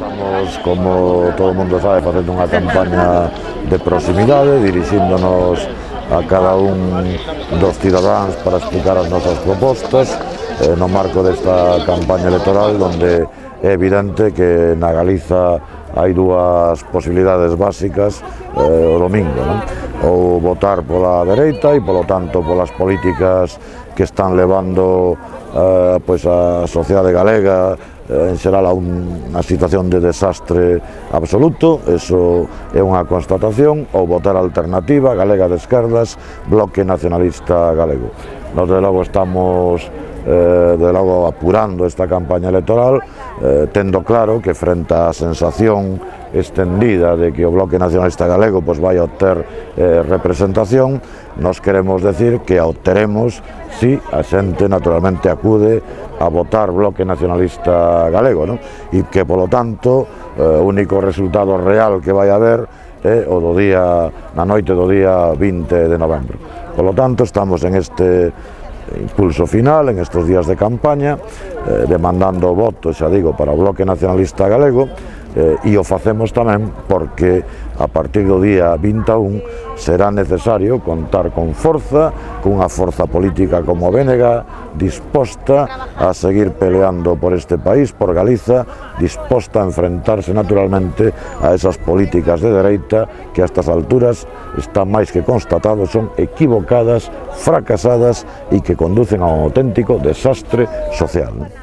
Estamos, como todo o mundo sabe, facendo unha campaña de proximidade, dirixíndonos a cada un dos cidadáns para explicar as nosas propostas no marco desta campaña electoral, onde é evidente que na Galiza hai dúas posibilidades básicas o domingo, non? Ou votar pola dereita e, polo tanto, polas políticas que están levando pois a sociedade galega en xeral a unha situación de desastre absoluto. Eso é unha constatación. Ou votar a alternativa galega de esquerdas, Bloque Nacionalista Galego. Nós, de logo, estamos apurando esta campaña electoral, tendo claro que frente á sensación extendida de que o Bloque Nacionalista Galego pois vai obter representación, nos queremos decir que a obteremos si a xente naturalmente acude a votar Bloque Nacionalista Galego, non? E que, polo tanto, o único resultado real que vai haber é o do día, na noite do día 20 de novembro. Polo tanto, estamos en este impulso final, en estes días de campaña, demandando votos, xa digo, para o Bloque Nacionalista Galego, e o facemos tamén porque a partir do día 21 será necesario contar con forza, cunha forza política como a BNG, disposta a seguir peleando por este país, por Galiza, disposta a enfrentarse naturalmente a esas políticas de dereita que a estas alturas están máis que constatado, son equivocadas, fracasadas e que conducen a un auténtico desastre social.